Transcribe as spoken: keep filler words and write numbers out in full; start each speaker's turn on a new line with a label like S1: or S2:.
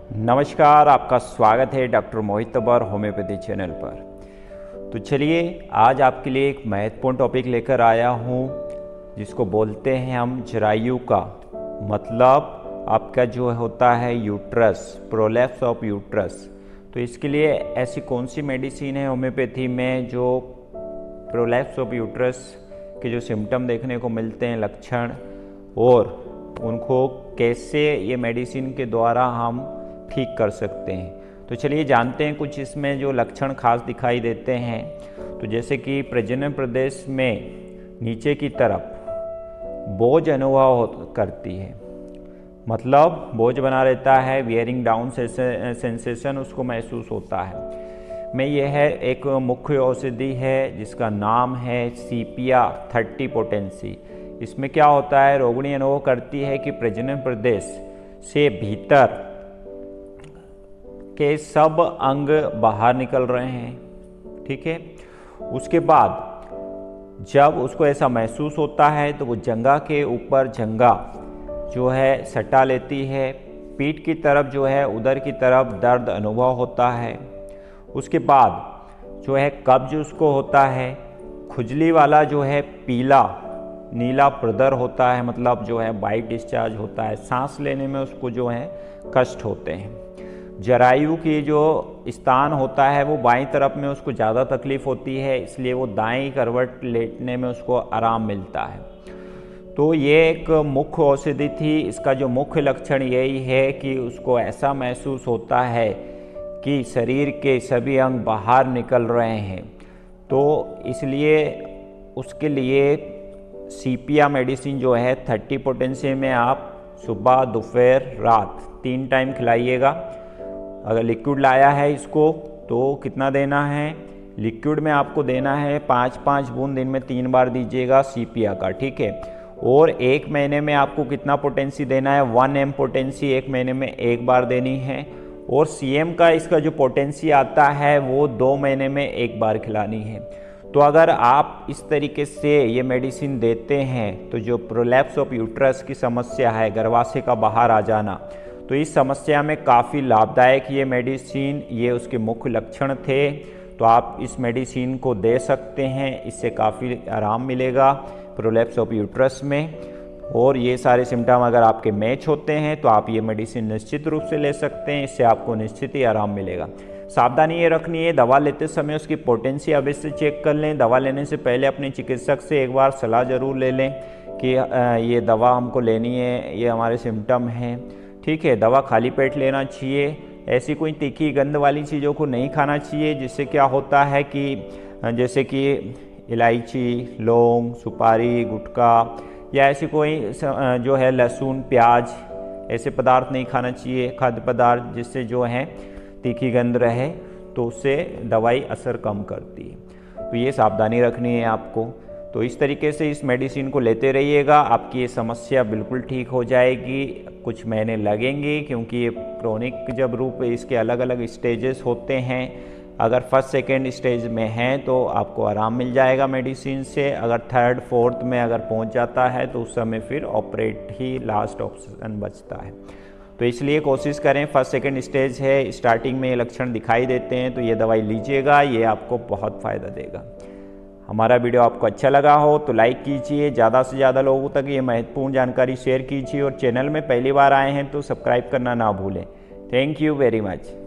S1: नमस्कार, आपका स्वागत है doctor Mohit Tabar homeopathy channel पर। तो चलिए आज आपके लिए एक महत्वपूर्ण टॉपिक लेकर आया हूँ जिसको बोलते हैं हम जरायु का मतलब आपका जो होता है यूट्रस, प्रोलैप्स ऑफ यूट्रस। तो इसके लिए ऐसी कौन सी मेडिसिन है होम्योपैथी में जो प्रोलैप्स ऑफ यूट्रस के जो सिम्टम देखने को मिलते हैं, लक्षण, और उनको कैसे ये मेडिसिन के द्वारा हम ठीक कर सकते हैं। तो चलिए जानते हैं कुछ इसमें जो लक्षण खास दिखाई देते हैं। तो जैसे कि प्रजनन प्रदेश में नीचे की तरफ बोझ अनुभव करती है, मतलब बोझ बना रहता है, वियरिंग डाउन सेंसेशन उसको महसूस होता है। में यह है एक मुख्य औषधि है जिसका नाम है सीपिया थर्टी पोटेंसी। इसमें क्या होता है, रोगिणी अनुभव करती है कि प्रजनन प्रदेश से भीतर के सब अंग बाहर निकल रहे हैं। ठीक है, उसके बाद जब उसको ऐसा महसूस होता है तो वो जंघा के ऊपर जंघा जो है सटा लेती है, पीठ की तरफ जो है उधर की तरफ दर्द अनुभव होता है। उसके बाद जो है कब्ज उसको होता है, खुजली वाला जो है पीला नीला प्रदर होता है, मतलब जो है वाइट डिस्चार्ज होता है, सांस लेने में उसको जो है कष्ट होते हैं। जरायु की जो स्थान होता है वो बाईं तरफ में उसको ज़्यादा तकलीफ होती है, इसलिए वो दाईं करवट लेटने में उसको आराम मिलता है। तो ये एक मुख्य औषधि थी। इसका जो मुख्य लक्षण यही है कि उसको ऐसा महसूस होता है कि शरीर के सभी अंग बाहर निकल रहे हैं। तो इसलिए उसके लिए सीपिया मेडिसिन जो है थर्टी पोटेंसी में आप सुबह, दोपहर, रात तीन टाइम खिलाइएगा। अगर लिक्विड लाया है इसको तो कितना देना है, लिक्विड में आपको देना है पाँच पाँच बूंद दिन में तीन बार दीजिएगा सीपिया का। ठीक है, और एक महीने में आपको कितना पोटेंसी देना है, वन एम पोटेंसी एक महीने में एक बार देनी है। और सीएम का इसका जो पोटेंसी आता है वो दो महीने में एक बार खिलानी है। तो अगर आप इस तरीके से ये मेडिसिन देते हैं तो जो प्रोलैप्स ऑफ यूट्रस की समस्या है, गर्भाशय का बाहर आ जाना, तो इस समस्या में काफ़ी लाभदायक ये मेडिसिन, ये उसके मुख्य लक्षण थे। तो आप इस मेडिसिन को दे सकते हैं, इससे काफ़ी आराम मिलेगा प्रोलैप्स ऑफ यूट्रस में। और ये सारे सिम्टम अगर आपके मैच होते हैं तो आप ये मेडिसिन निश्चित रूप से ले सकते हैं, इससे आपको निश्चित ही आराम मिलेगा। सावधानी ये रखनी है, दवा लेते समय उसकी पोटेंसी अवश्य चेक कर लें। दवा लेने से पहले अपने चिकित्सक से एक बार सलाह ज़रूर ले लें कि ये दवा हमको लेनी है, ये हमारे सिम्टम हैं। ठीक है, दवा खाली पेट लेना चाहिए। ऐसी कोई तीखी गंध वाली चीज़ों को नहीं खाना चाहिए, जिससे क्या होता है कि जैसे कि इलायची, लौंग, सुपारी, गुटखा या ऐसी कोई जो है लहसुन, प्याज, ऐसे पदार्थ नहीं खाना चाहिए, खाद्य पदार्थ जिससे जो है तीखी गंध रहे, तो उससे दवाई असर कम करती है। तो ये सावधानी रखनी है आपको। तो इस तरीके से इस मेडिसिन को लेते रहिएगा, आपकी ये समस्या बिल्कुल ठीक हो जाएगी। कुछ महीने लगेंगे क्योंकि ये क्रोनिक जब रूप इसके अलग अलग स्टेजेस होते हैं। अगर फर्स्ट सेकेंड स्टेज में हैं तो आपको आराम मिल जाएगा मेडिसिन से। अगर थर्ड फोर्थ में अगर पहुंच जाता है तो उस समय फिर ऑपरेट ही लास्ट ऑप्शन बचता है। तो इसलिए कोशिश करें, फर्स्ट सेकेंड स्टेज है, स्टार्टिंग में ये लक्षण दिखाई देते हैं तो ये दवाई लीजिएगा, ये आपको बहुत फ़ायदा देगा। हमारा वीडियो आपको अच्छा लगा हो तो लाइक कीजिए, ज़्यादा से ज़्यादा लोगों तक ये महत्वपूर्ण जानकारी शेयर कीजिए, और चैनल में पहली बार आए हैं तो सब्सक्राइब करना ना भूलें। Thank you very much.